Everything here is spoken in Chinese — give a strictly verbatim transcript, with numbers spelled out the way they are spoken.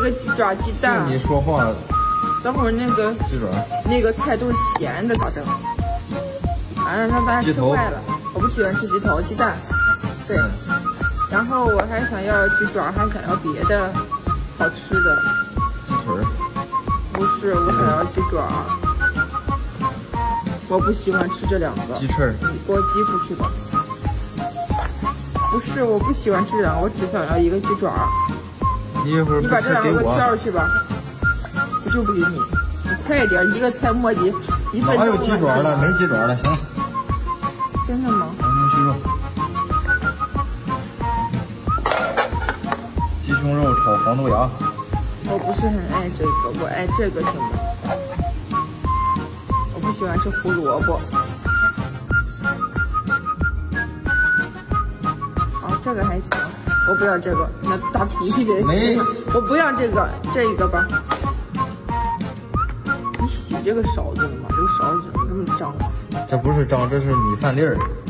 个鸡爪鸡蛋。 你说话。 等会儿那个鸡爪， 那个菜都是咸的，咋整？完了让大家吃坏了。我不喜欢吃鸡头，鸡蛋。对。然后我还想要鸡爪，还想要别的好吃的。 鸡腿。 不是，我想要鸡爪。我不喜欢吃这两个。 鸡翅。 你给我寄出去吧。不是，我不喜欢吃这两个，我只想要一个鸡爪。 你一会儿你把这两个挑去吧。我就不给你，你快点，一个菜磨叽一分钟。 哪有鸡爪了？没鸡爪了，行。 真的吗？ 牛须肉，鸡胸肉炒黄豆芽。 我不是很爱这个，我爱这个行吗？我不喜欢吃胡萝卜。好，这个还行。我不要这个，那大皮皮别没。 我不要这个，这个吧。你洗这个勺子了吗？这个勺子怎么这么脏啊？ 这不是脏，这是米饭粒儿。